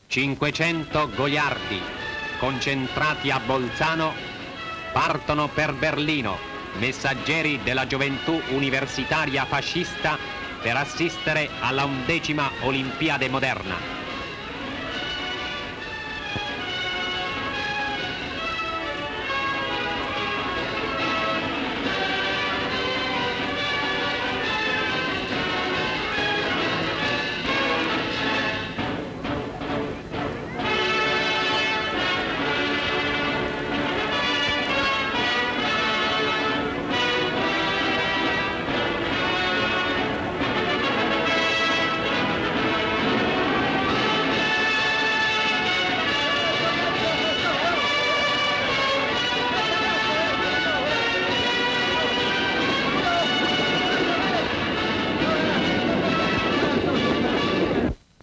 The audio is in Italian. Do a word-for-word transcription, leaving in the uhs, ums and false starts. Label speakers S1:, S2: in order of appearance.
S1: cinquecento goliardi, concentrati a Bolzano, partono per Berlino, messaggeri della gioventù universitaria fascista per assistere alla undecima Olimpiade moderna.